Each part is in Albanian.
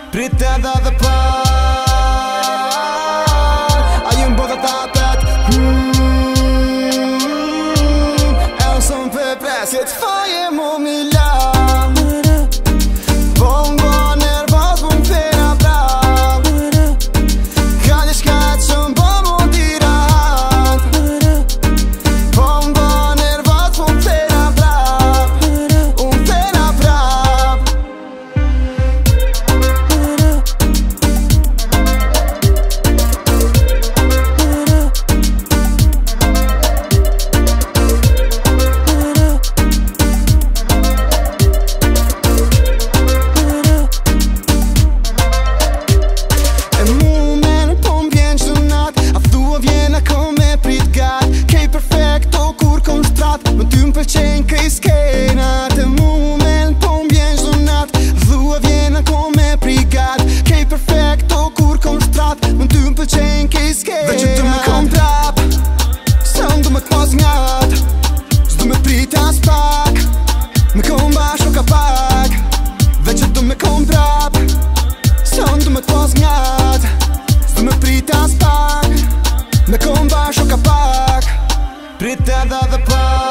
Prit edhe dhe par A ju m'bota tapet E unë së më pepres Këtë faje mu mi lam Po m'bo nervos mu m'fena prap Ka një shka që m'bo mu tirat Po m'bo nervos mu m'fena prap M'fena prap Më ty m'pëlqenj këj skenat E moment po m'bjen zunat Dhua vjena ko me prigat Kej perfekto kur kom strat Më ty m'pëlqenj këj skenat Dhe që të me kom prap Se unë du me t'mos njat S'du me prit as pak Me kom basho ka pak Dhe që du me kom prap Se unë du me t'mos njat S'du me prit as pak Me kom basho ka pak Prit edhe dhe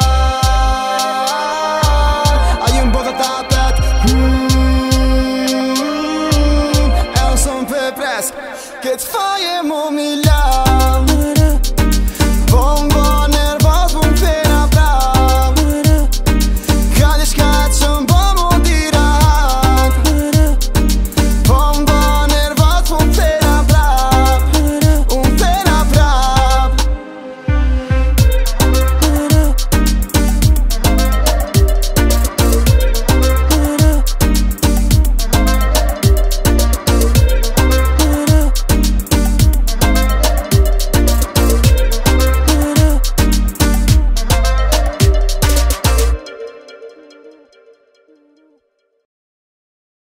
par A ju m'bota tapet E unë së më pepres Këtë faje mu mi